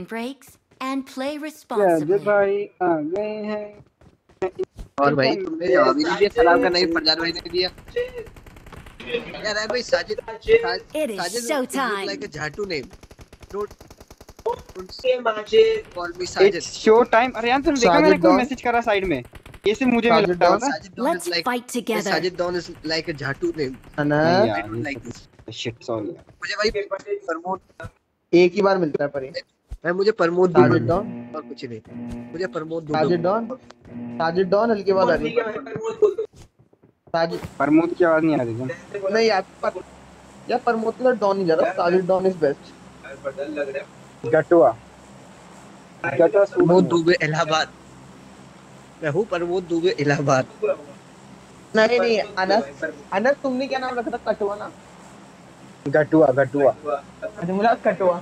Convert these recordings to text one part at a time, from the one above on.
hydration breaks and play Raju responsibly. भाई आ गए हैं। और भाई तुमने जवाब ही नहीं दिया, सलाम का नहीं, फरजान भाई ने दिया यार। है भाई Sajid, It is Sajid showtime. like a Jatu name. Don't call me Sajid. It's show time. अरे यार तुमने देखा मैंने कोई मैसेज करा साइड में, ये सिर्फ मुझे मिला था। Sajid Don Let's is like fight together. Sajid Don is like a Jatu name. नहीं I यार don't like this. Shit sorry. मुझे भाई प्रमोद, एक ही बार मिलता है पर ये। भाई मुझे प्रमोद साजिद डॉन, और कुछ नहीं, मुझे प्रमोद साजिद डॉन, साजिद डॉन हल्के बाद आ रही है। साजिद प्रमोद की आवाज नहीं आ रही है। नहीं यार प्रमोद का डॉन नहीं जा रहा, साजिद डॉन इज बेस्ट। गटुआ प्रमोद दुबे इलाहाबाद। मैं हूँ प्रमोद दुबे इलाहाबाद। नहीं अनस तुमने क्या नाम रखा था? कटुआ ना? गटुआ अच्छा मुझे कटुआ।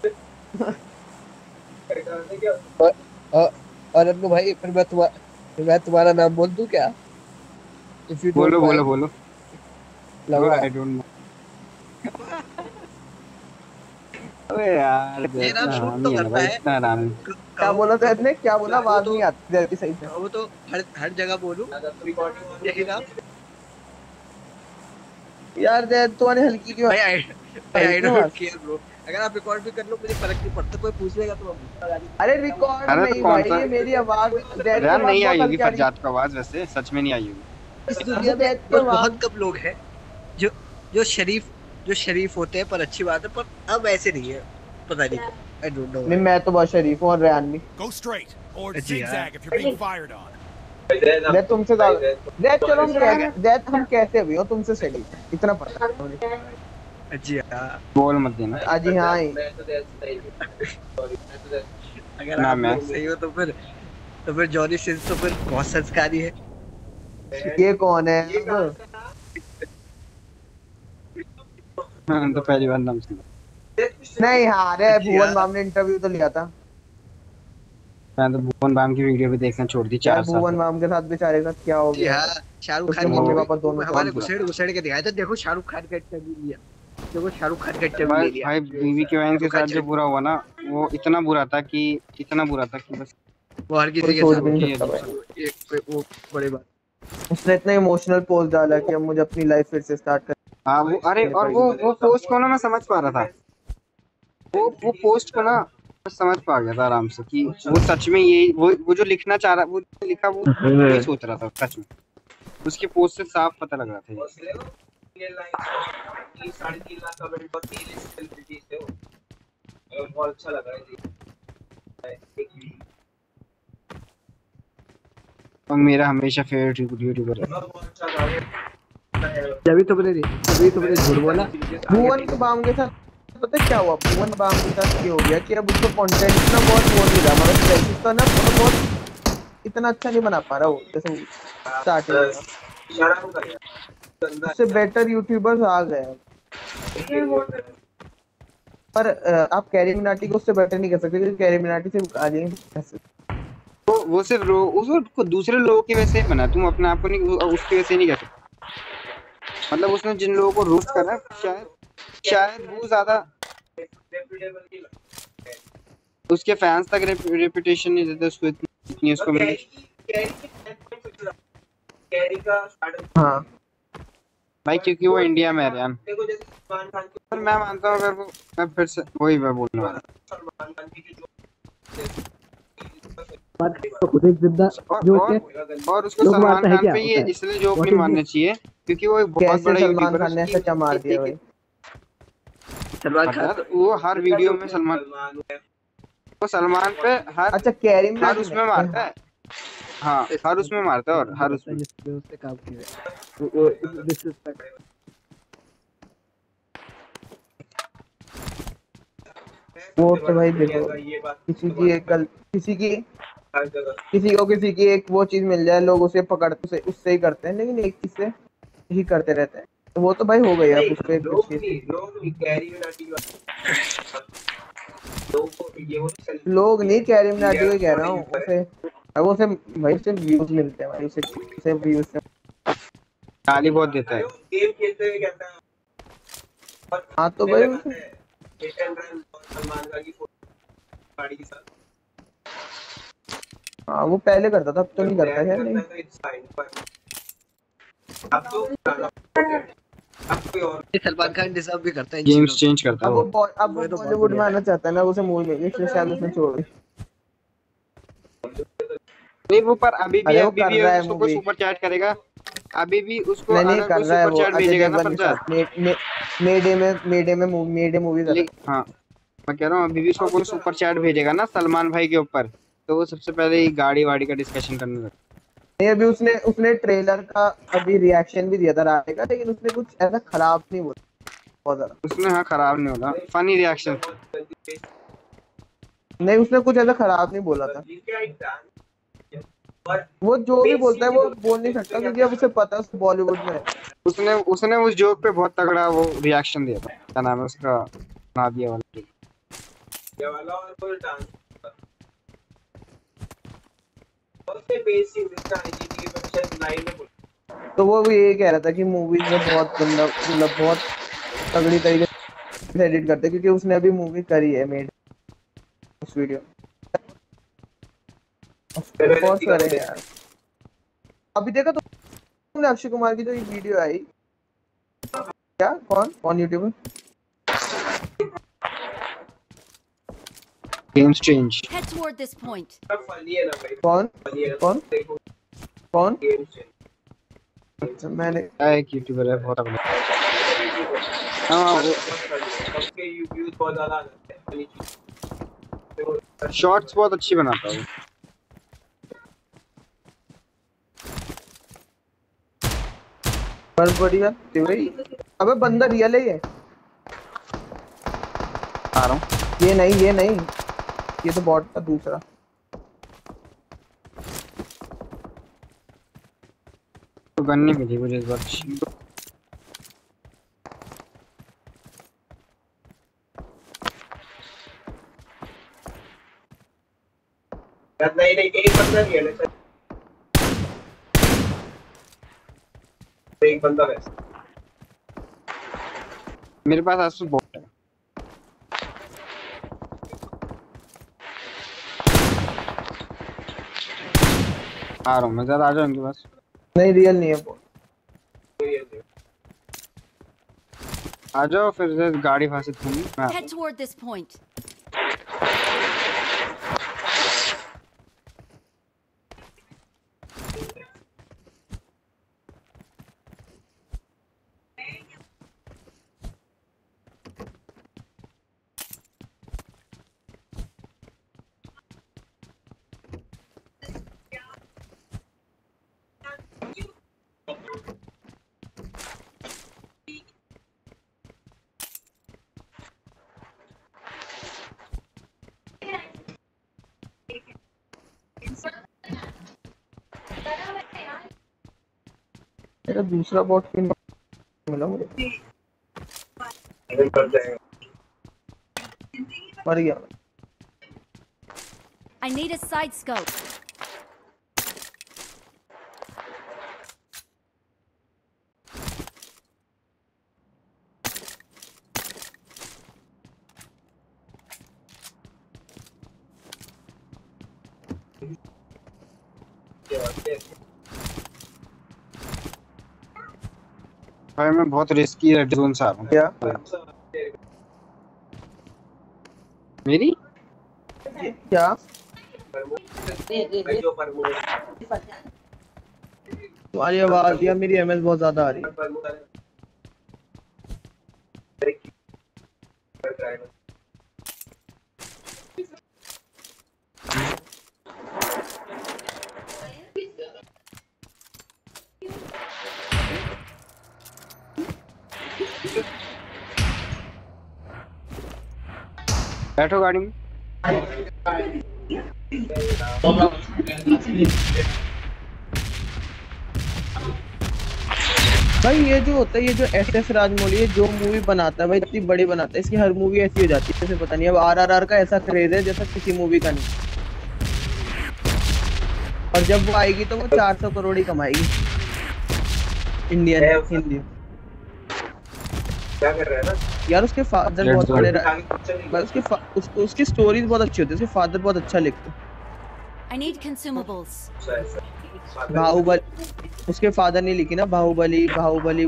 और अन्नू भाई फिर मैं तुम्हारा नाम बोल दूं क्या? If you don't बोलो mind. लगा आई डोंट नो। अबे यार ये नाम शूट तो करता है। इतना नाम क्या बोला था इसने? क्या बोला? आवाज नहीं आती जल्दी सही से। वो तो हर जगह बोलूं यही नाम। यार जैद तो हल्की क्यों? भाई आई डोंट केयर ब्रो, अगर आप रिकॉर्ड भी कर लो मुझे फर्क नहीं पड़ता, कोई पूछेगा तो अरे रिकॉर्ड नहीं कौन भाई, सा? ये मेरी आवाज यार नहीं आई होगी फरजाद की आवाज, वैसे सच में नहीं आई होगी। इस दुनिया में बहुत कम लोग हैं जो शरीफ होते हैं, पर अच्छी बात है, पर अब ऐसे नहीं है, पता नहीं आई डोंट नो। नहीं मैं तो बहुत शरीफ हूं और रेहान भी। Go straight or zigzag if you're being fired on. मैं तुमसे ज्यादा जैद, चलो हम कैसे भी हो तुमसे शरीफ, इतना पता है मुझे। जी हां, बोल मत देना। जी हां, अगर आप लोग सही हो तो फिर जॉनी सिंस तो फिर बहुत संस्कारी है। ये कौन है? तो पहली बार नाम सुना। नहीं हाँ रे, भुवन बाम ने इंटरव्यू तो लिया था। मैं तो भुवन बाम की वीडियो भी देखना छोड़ दी 4 साल। भुवन बाम के साथ बेचारे का क्या हो गया? शाहरुख खान मम्मी पापा दोनों हमारे घुसेड़ के दिखाया था। देखो शाहरुख खान का इंटरव्यू लिया, देखो शाहरुख खान का इंटरव्यू ले लिया। भाई बीवी के वैन के साथ जो बुरा हुआ ना, वो इतना बुरा था कि बस वो हर किसी के साथ वो बड़ी बात। उसने इतना इमोशनल पोस्ट डाला कि अब मुझे अपनी लाइफ फिर से स्टार्ट कर। हाँ वो अरे, और वो पोस्ट को ना मैं समझ पा रहा था, वो पोस्ट को ना मैं समझ पा गया था आराम से कि वो सच में ये वो जो लिखना चाह रहा, वो लिखा वो नहीं सोच रहा था सच में। उसके पोस्ट से साफ पता लग रहा था ये। अच्छा लगा है। और मेरा हमेशा फेवरेट यूट्यूबर है। जब तो मैंने झूठ बोला। भुवन बाम के साथ पता क्या हुआ? भुवन बाम के साथ ये हो गया कि अब उसको कंटेंट ना बहुत वो नहीं रहा, मतलब प्रेसिस तो ना बहुत इतना अच्छा नहीं बना पा रहा वो, जैसे स्टार्टिंग उससे बेटर यूट्यूबर्स आ गए। पर आप कैरी मिनाटी को उससे बेटर नहीं कर सकते, क्योंकि कैरी मिनाटी से आ जाएंगे कैसे? वो सिर्फ उसको दूसरे लोगों की वजह से बना, तुम अपने आप को नहीं उसकी वजह से नहीं कह सकते। मतलब उसने जिन लोगों को रोस्ट करा शायद वो ज्यादा उसके फैंस तक रेपुटेशन नहीं देते उसको, इतनी उसको मिली। हाँ भाई क्योंकि वो इंडिया में है यार। पर मैं मानता हूँ अगर वो, मैं फिर से वही मैं बोलने वाला और उसको सलमान खान पे ये इसलिए जोक नहीं मारना चाहिए क्योंकि वो एक बहुत बड़ा सलमान खान ने सच्चा मार दिया भाई। सलमान खान वो हर वीडियो में सलमान पे हर अच्छा कैरी में हर उसमें मारता है। हाँ हर उसमें मारता है और हर उसमें उससे काम किया वो डिसरिस्पेक्ट। वो तो भाई देखो किसी की एक वो चीज मिल जाए, लोग उसे पकड़ते उससे ही करते हैं, लेकिन एक चीज से ही करते रहते हैं, तो वो तो भाई हो गई अब उसपे लोग नहीं कैरी मिनाटी को कह रहा हूँ उसे, अब उसे भाई सिर्फ व्यूज मिलते हैं भाई, उसे व्यूज से गाली बहुत देता है। हाँ तो भाई गाड़ी के साथ। हाँ वो पहले करता था, अब तो नहीं करता है। नहीं अब तो अब कोई और सलमान खान डिजर्व भी करता है इन गेम्स चीजों चेंज करता है अब वो। अब वो बॉलीवुड में आना चाहता है ना, उसे मूवी में इसलिए शायद उसने छोड़ दी। नहीं वो पर अभी भी अरे वो कर रहा है उसको कोई मूवी। सुपर चैट करेगा। अभी भी उसको नहीं अगर कर कोई रहा है सुपर वो चैट अजय भेजेगा ना देवगन के प्रचार, साथ। मेडे में मूवी कर रहा हाँ मैं कह रहा हूँ अभी भी उसको कोई सुपर चैट भेजेगा ना सलमान भाई के ऊपर, तो वो सबसे पहले ही गाड़ी वाड़ी का डिस्कशन करने लगता है। नहीं अभी उसने ट्रेलर का अभी रिएक्शन भी दिया था राधे का, लेकिन उसने कुछ ऐसा खराब नहीं बोला बहुत ज्यादा। है। उसने हाँ खराब नहीं होता, फनी रिएक्शन। नहीं उसने कुछ ऐसा खराब नहीं बोला था। वो जो भी बोलता है वो बोल नहीं सकता क्योंकि अब उसे पता है उस बॉलीवुड में है। उसने उस जोक पे बहुत तगड़ा वो रिएक्शन दिया था, क्या नाम है उसका, नादिया वाला। ये वाला और कोई डांस उससे बेसिक इसका आईजीटी के बच्चे लाइन में बोल। तो वो भी यही कह रहा था कि मूवीज में बहुत गंदा मतलब बहुत तगड़ी तरीके से एडिट करते हैं, क्योंकि उसने अभी मूवी करी है मेड उस वीडियो बहुत सारे हैं यार। अभी देखा तो तुमने अक्षय कुमार की जो ये वीडियो आई, क्या कौन YouTuber games change. Head toward this point. Funny है ना भाई, कौन फनी है। कौन देखो कौन गेम चेंज अच्छा मैंने एक यूट्यूबर है बहुत तगड़ा। हाँ वो सबके व्यूज बहुत ज्यादा आ जाते हैं फनी चीज। शॉर्ट्स बहुत अच्छी बनाता है वो। बस बढ़िया भाई। अबे बंदा रियल है ये आ रहा हूँ। ये नहीं ये तो बॉट था दूसरा। तो गन नहीं मिली मुझे इस बार। नहीं एक बंदा नहीं है, एक बंदा वैसे मेरे पास आसपास बॉट है। आ रहा हूँ मैं, ज्यादा आ जाओ इनके पास। नहीं रियल नहीं है वो। आ जाओ फिर से गाड़ी वहां से घूमी मैं आता Head toward this point. मेरा दूसरा बॉट क्यों नहीं मिला मुझे? मर गया। I need a side scope. भाई मैं बहुत रिस्की रेड जोन से आ रहा हूँ। क्या मेरी क्या तुम्हारी आवाज या मेरी एमएस बहुत ज्यादा आ रही है। बैठो गाड़ी में। भाई ये जो होता है, ये जो एस राजमौली है जो मूवी बनाता है भाई इतनी बड़ी बनाता है, इसकी हर मूवी ऐसी हो जाती है जैसे पता नहीं। अब आरआरआर का ऐसा क्रेज है जैसा किसी मूवी का नहीं, और जब वो आएगी तो वो 400 करोड़ ही कमाएगी इंडियन हिंदी। क्या कर रहा है ना यार उसके फादर Let's बहुत go. बड़े भाई उसकी स्टोरीज बहुत अच्छी होती है, उसके फादर बहुत अच्छा लिखते हैं। I need consumables. बाहुबली उसके फादर ने लिखी ना, बाहुबली 1, बाहुबली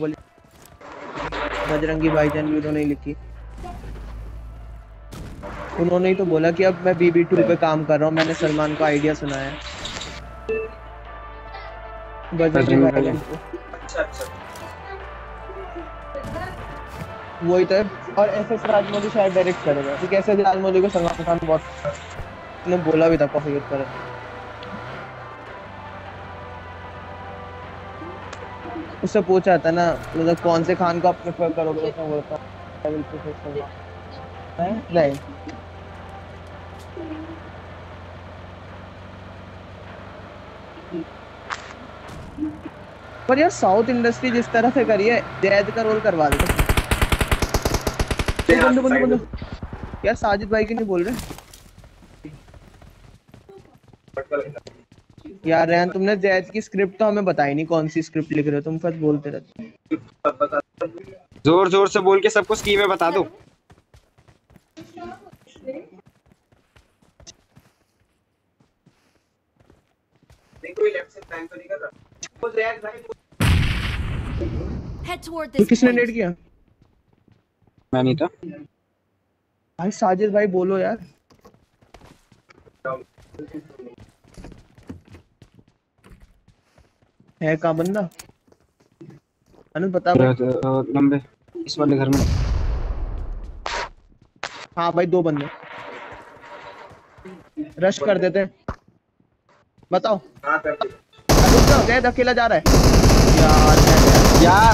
बजरंगी भाईजान भी उन्होंने ही लिखी। उन्होंने ही तो बोला कि अब मैं BB2 पे काम कर रहा हूँ, मैंने सलमान को आइडिया सुनाया बजरंगी भाईजान को। वही तो है। और SS राजमौली शायद डायरेक्ट करेगा, क्योंकि SS राजमौली को सलमान खान बहुत ने बोला भी था कॉपी करे। उससे पूछा था ना, मतलब कौन से खान को आप प्रेफर करोगे, उसने बोला था I will prefer सलमान। नहीं पर यार साउथ इंडस्ट्री जिस तरह से करी है, जैद का रोल करवा देते। बंदो यार साजिद भाई की नहीं बोल रहे यार। रेहान तुमने जैद की स्क्रिप्ट तो हमें बताई नहीं, कौन सी स्क्रिप्ट लिख रहे हो तुम, बस बोलते रहते। जोर जोर से बोल के सबको स्कीमें बता दो। Head toward तो this किसने point. नेट किया? मैं नहीं था। भाई साजिद भाई बोलो यार। है कहाँ बंदा? अनंत बता भाई। लंबे इस वाले घर में। हाँ भाई 2 बंदे रश कर देते हैं। बताओ। रुक जाओ, जैद अकेला जा रहा है यार।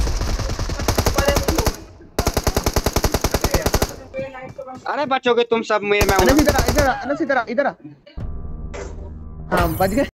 अरे बचोगे तुम सब, मैं अनस इधर आ। हाँ बच गए।